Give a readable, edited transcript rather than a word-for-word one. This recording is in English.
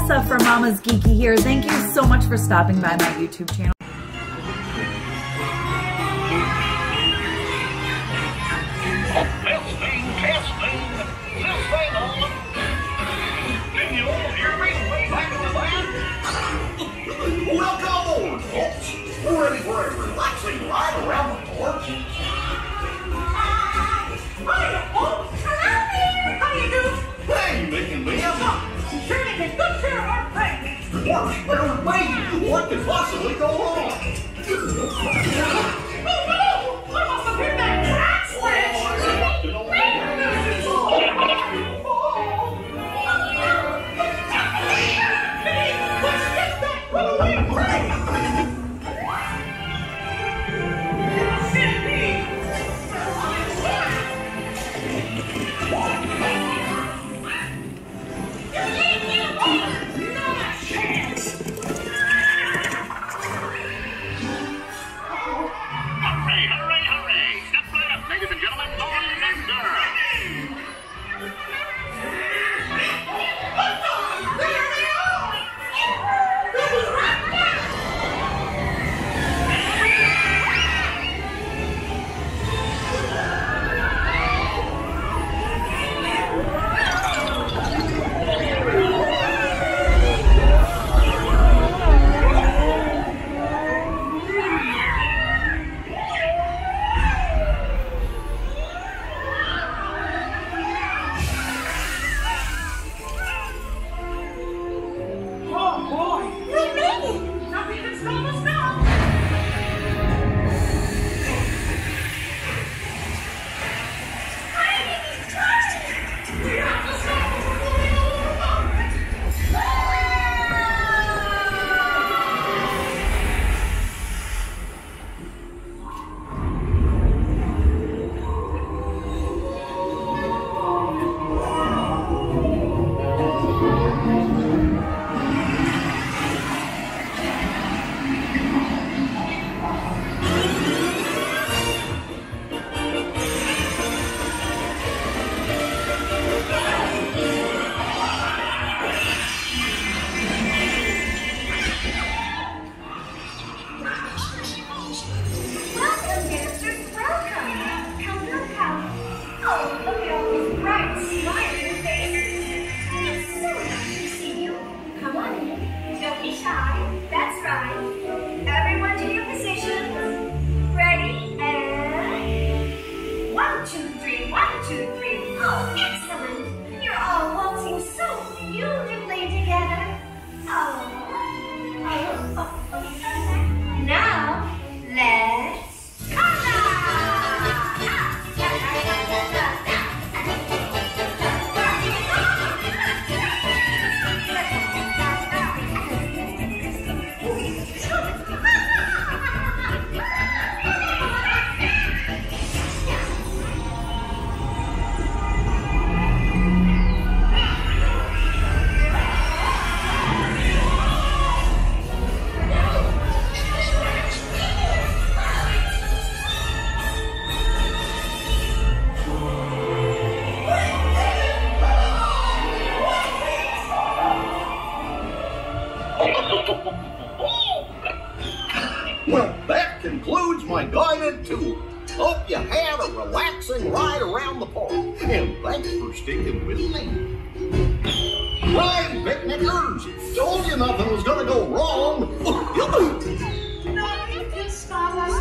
Tessa from Mama's Geeky here. Thank you so much for stopping by my YouTube channel. Testing. This thing on. Can you all hear me way back in the van? Welcome aboard, folks. We're ready for a relaxing ride around the park. Hiya, folks. Hello there. How you doing? Hey, Minnie and Mia. Sure to get good share of our things. Works better with me. What could possibly go wrong? Oh, no! I must have hit that track switch. Well, that concludes my guided tour. Hope you had a relaxing ride around the park, and thanks for sticking with me. Right, picnickers, told you nothing was gonna go wrong. Nothing can stop us